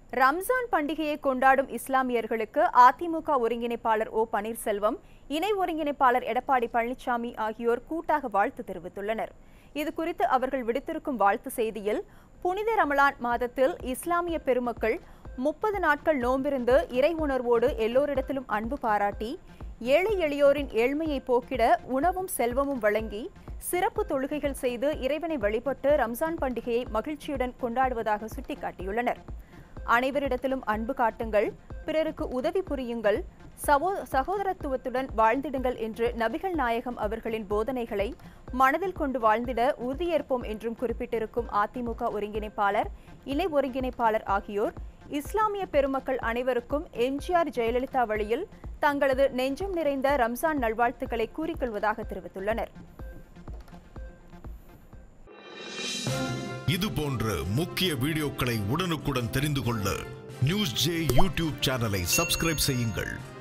ரம்ஜான் பண்டிகையை கொண்டாடும் இஸ்லாமியர்களுக்கு அதிமுக ஒருங்கிணைப்பாளர் ஓ பன்னீர்செல்வம், இணை ஒருங்கிணைப்பாளர் எடப்பாடி பழனிசாமி ஆகியோர் கூட்டாக வாழ்த்து தெரிவித்துள்ளனர். இதுகுறித்து அவர்கள் விடுத்திருக்கும் வாழ்த்து செய்தியில், புனித ரமலான் மாதத்தில் இஸ்லாமிய பெருமக்கள் 30 நாட்கள் நோன்பிருந்து இறை உணர்வோடு எல்லோரிடத்திலும் அன்பு பாராட்டி, ஏழை எளியோரின் ஏழ்மையை போக்கிட உணவும் செல்வமும் வழங்கி சிறப்பு தொழுகைகள் செய்து இறைவனை வழிபட்டு ரம்ஜான் பண்டிகையை மகிழ்ச்சியுடன் கொண்டாடுவதாக சுட்டிக்காட்டியுள்ளனர். அனைவரிடத்திலும் அன்பு காட்டுங்கள், பிறருக்கு உதவி புரியுங்கள், சகோதரத்துவத்துடன் வாழ்ந்திடுங்கள் என்று நபிகள் நாயகம் அவர்களின் போதனைகளை மனதில் கொண்டு வாழ்ந்திட உறுதியேற்போம் என்றும் குறிப்பிட்டிருக்கும் அதிமுக ஒருங்கிணைப்பாளர், இணை ஒருங்கிணைப்பாளர் ஆகியோர் இஸ்லாமிய பெருமக்கள் அனைவருக்கும் எம்ஜிஆர் ஜெயலலிதா வழியில் தங்களது நெஞ்சம் நிறைந்த ரம்ஜான் நல்வாழ்த்துக்களை கூறிக்கொள்வதாக தெரிவித்துள்ளனர். இது போன்ற முக்கிய வீடியோக்களை உடனுக்குடன் தெரிந்து கொள்ள நியூஸ் ஜே யூடியூப் சேனலை சப்ஸ்கிரைப் செய்யுங்கள்.